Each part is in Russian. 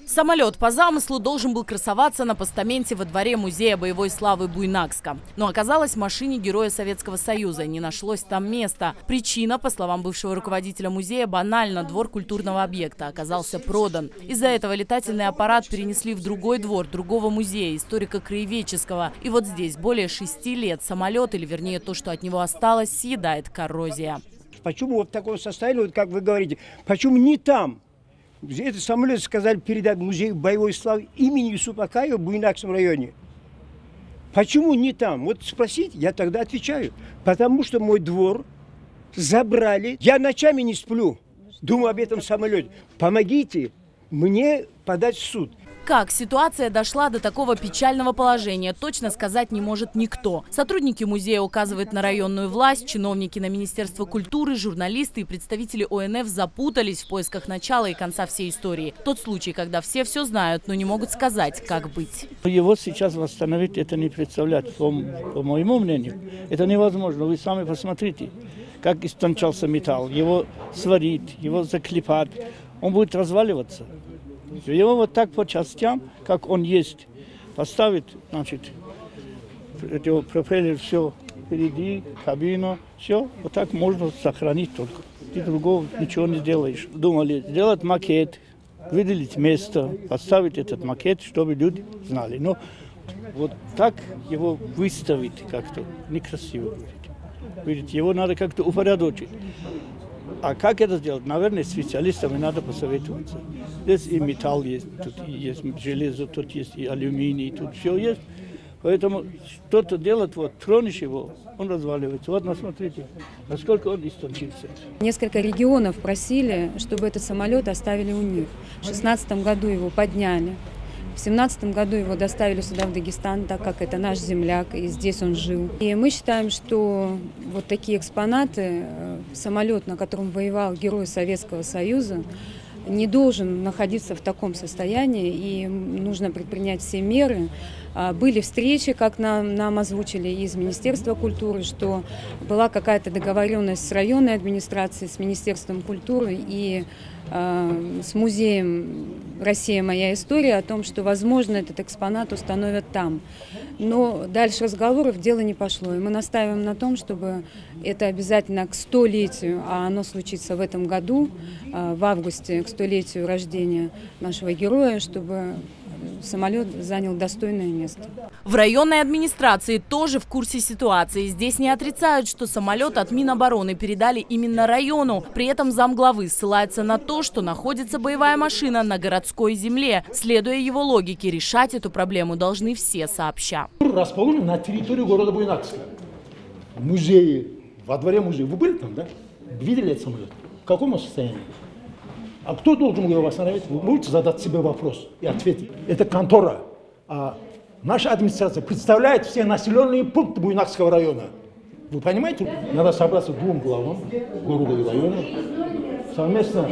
Самолет по замыслу должен был красоваться на постаменте во дворе Музея боевой славы Буйнакска. Но оказалось, в машине Героя Советского Союза не нашлось там места. Причина, по словам бывшего руководителя музея, банально: двор культурного объекта оказался продан. Из-за этого летательный аппарат перенесли в другой двор другого музея, историко-краеведческого. И вот здесь более 6 лет самолет, или вернее то, что от него осталось, съедает коррозия. Почему вот в таком состоянии, вот как вы говорите, почему не там? Этот самолет сказали передать музею боевой славы имени Юсупа Акаева в Буйнакском районе. Почему не там? Вот спросите, я тогда отвечаю. Потому что мой двор забрали. Я ночами не сплю, думаю об этом самолете. Помогите мне подать в суд. Как ситуация дошла до такого печального положения, точно сказать не может никто. Сотрудники музея указывают на районную власть, чиновники на Министерство культуры, журналисты и представители ОНФ запутались в поисках начала и конца всей истории. Тот случай, когда все знают, но не могут сказать, как быть. Его сейчас восстановить это не представляет, по моему мнению. Это невозможно. Вы сами посмотрите, как истончался металл. Его сварить, его заклепать, он будет разваливаться. Его вот так по частям, как он есть, поставить, значит, пропеллер, все впереди, кабину, все, вот так можно сохранить только. Ты другого ничего не сделаешь. Думали сделать макет, выделить место, поставить этот макет, чтобы люди знали. Но вот так его выставить как-то некрасиво будет. Видите, его надо как-то упорядочить. А как это сделать? Наверное, специалистами надо посоветоваться. Здесь и металл есть, тут есть железо, тут есть и алюминий, тут все есть. Поэтому что-то делать, вот, тронешь его, он разваливается. Вот, смотрите, насколько он истончился. Несколько регионов просили, чтобы этот самолет оставили у них. В 2016 году его подняли. В 2017 году его доставили сюда, в Дагестан, так как это наш земляк, и здесь он жил. И мы считаем, что вот такие экспонаты, самолет, на котором воевал Герой Советского Союза, не должен находиться в таком состоянии, и нужно предпринять все меры. Были встречи, как нам озвучили из Министерства культуры, что была какая-то договоренность с районной администрацией, с Министерством культуры и с музеем «Россия. Моя история» о том, что, возможно, этот экспонат установят там. Но дальше разговоров дело не пошло. И мы настаиваем на том, чтобы это обязательно к 100-летию, а оно случится в этом году, в августе, к 100-летию рождения нашего героя, чтобы самолет занял достойное место. В районной администрации тоже в курсе ситуации. Здесь не отрицают, что самолет от Минобороны передали именно району. При этом замглавы ссылается на то, что находится боевая машина на городской земле. Следуя его логике, решать эту проблему должны все сообща. Расположен на территории города Буйнакска. Музеи, во дворе музея. Вы были там, да? Видели этот самолет? В каком состоянии? А кто должен его восстановить? Вы можете задать себе вопрос и ответить. Это контора. А наша администрация представляет все населенные пункты Буйнакского района. Вы понимаете? Надо собраться двум главам города и района совместно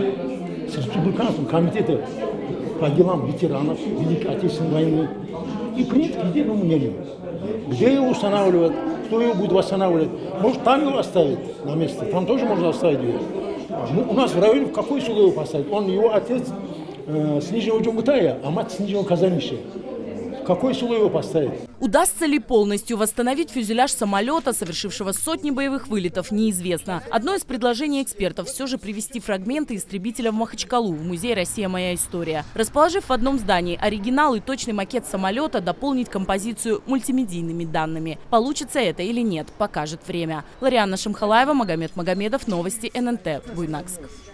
с республиканским комитетом по делам ветеранов Великой Отечественной войны и принять к единому мнению. Где его устанавливать, кто его будет восстанавливать. Может, там его оставить на место, там тоже можно оставить его. У нас в районе в какой село его поставить? Он, его отец с Нижнего Джунгутая, а мать с Нижнего Казанища. В какое село его поставить? Удастся ли полностью восстановить фюзеляж самолета, совершившего сотни боевых вылетов, неизвестно. Одно из предложений экспертов – все же привезти фрагменты истребителя в Махачкалу, в музей «Россия. Моя история». Расположив в одном здании оригинал и точный макет самолета, дополнить композицию мультимедийными данными. Получится это или нет, покажет время. Ларианна Шамхалаева, Магомед Магомедов, новости ННТ, Буйнакск.